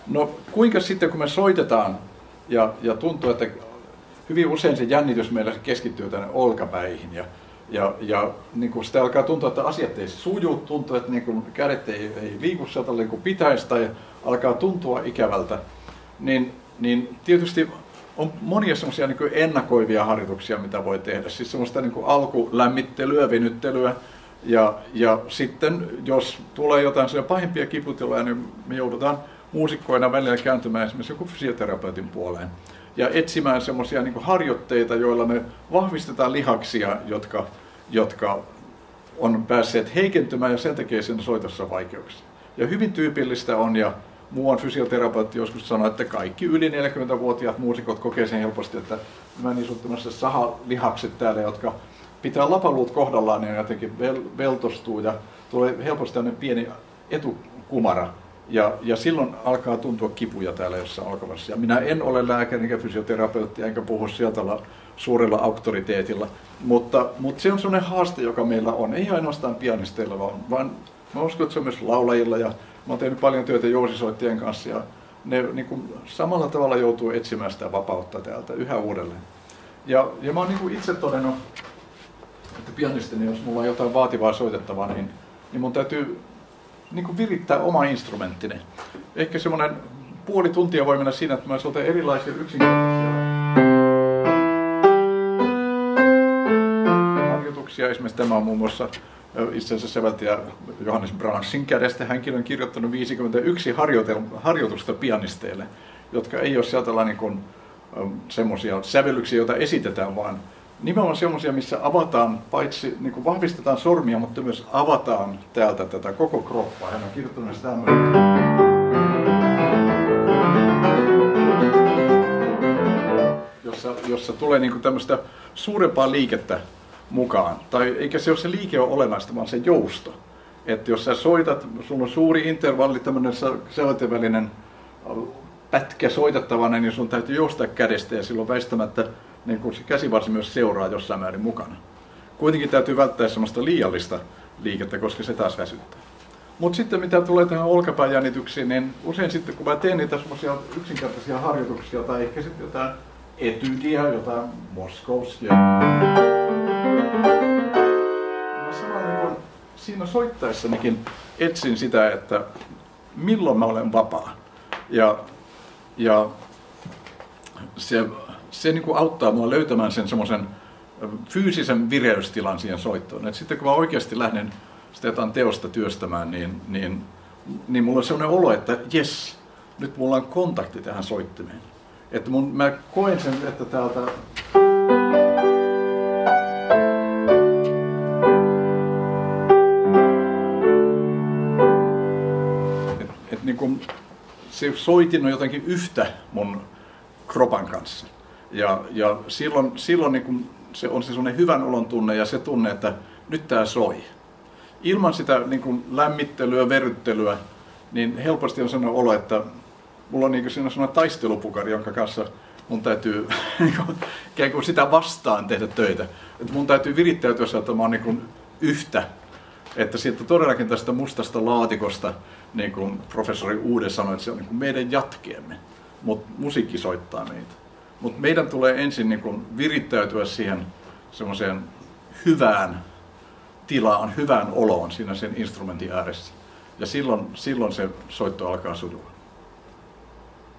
No kuinka sitten kun me soitetaan ja tuntuu, että hyvin usein se jännitys meillä keskittyy tänne olkapäihin ja niin kuin sitä alkaa tuntua, että asiat ei suju, tuntuu, että niin kuin kädet ei liiku sieltä niin kuin pitäisi tai alkaa tuntua ikävältä, niin tietysti on monia semmoisia niin kuin ennakoivia harjoituksia, mitä voi tehdä. Siis semmoista niin kuin alkulämmittelyä, venyttelyä ja sitten jos tulee jotain pahimpia kiputiloja, niin me joudutaan muusikkoina välillä kääntymään esimerkiksi joku fysioterapeutin puoleen ja etsimään semmoisia niin kuin harjoitteita, joilla me vahvistetaan lihaksia, jotka on päässeet heikentymään ja sen takia siinä soitossa vaikeuksia. Ja hyvin tyypillistä on, ja muuan fysioterapeutti joskus sanoi, että kaikki yli 40-vuotiaat muusikot kokee sen helposti, että nämä niin sanottu sahalihakset täällä, jotka pitää lapaluut kohdallaan, niin jotenkin veltostuu ja tulee helposti tämmöinen pieni etukumara. Ja silloin alkaa tuntua kipuja täällä jossain alkavassa. Ja minä en ole lääkäri enkä fysioterapeutti, enkä puhu sieltä suurella auktoriteetilla. Mutta se on sellainen haaste, joka meillä on. Ei ainoastaan pianisteilla, vaan mä uskon, että se on myös laulajilla. Ja mä oon tehnyt paljon työtä jousisoittien kanssa. Ja ne niin kuin samalla tavalla joutuu etsimään sitä vapautta täältä yhä uudelleen. Ja mä oon niin kuin itse todennut, että pianistina, jos mulla on jotain vaativaa soitettavaa, niin mun täytyy niin kuin virittää oma instrumenttini. Ehkä semmoinen puoli tuntia voi mennä siinä, että mä soitan erilaisia yksinkertaisia harjoituksia. Esimerkiksi tämä on muun muassa itse asiassa säveltäjä Johannes Brahmsin kädestä. Hänkin on kirjoittanut 51 harjoitusta pianisteille, jotka ei ole sieltä niin kuin semmoisia sävellyksiä, joita esitetään, vaan nimenomaan semmoisia, missä avataan, paitsi niin kuin vahvistetaan sormia, mutta myös avataan täältä tätä koko kroppaa. Hän on kirjoittanut sitä jossa tulee niin kuin tämmöistä suurempaa liikettä mukaan. Tai eikä se ole se liike ole olennaista, vaan se jousto. Että jos sä soitat, sulla on suuri intervalli, tämmöinen säveltäjävälinen pätkä soitettavana, niin sun täytyy joustaa kädestä ja silloin väistämättä niin kun se käsivarsi myös seuraa jossain määrin mukana. Kuitenkin täytyy välttää semmoista liiallista liikettä, koska se taas väsyttää. Mutta sitten mitä tulee tähän olkapääjännityksiin, niin usein sitten kun mä teen niitä semmoisia yksinkertaisia harjoituksia tai ehkä sitten jotain etydiä, jotain Moskovskia. Mä samalla niin siinä soittaessanikin etsin sitä, että milloin mä olen vapaa. Ja se niin kuin auttaa mua löytämään sen semmoisen fyysisen vireystilan siihen soittoon. Et sitten kun mä oikeasti lähden sitä jotain teosta työstämään, niin mulla on semmoinen olo, että jes, nyt mulla on kontakti tähän soittimeen. Että mä koen sen, että täältä niin kuin se soitin on jotenkin yhtä mun kropan kanssa. Ja silloin niin kun se on se sellainen hyvän olon tunne ja se tunne, että nyt tää soi. Ilman sitä niin kun lämmittelyä, verryttelyä, niin helposti on sellainen olo, että mulla on niin siinä sellainen taistelupukari, jonka kanssa mun täytyy ikään kuin sitä vastaan tehdä töitä. Että mun täytyy virittäytyä sieltä, että mä oon niin yhtä. Että sitten todellakin tästä mustasta laatikosta, niin kuin professori Uude sanoi, että se on niin kuin meidän jatkeemme, mutta musiikki soittaa meitä. Mutta meidän tulee ensin niin kuin virittäytyä siihen semmoiseen hyvään tilaan, hyvään oloon siinä sen instrumentin ääressä. Ja silloin se soitto alkaa sujua.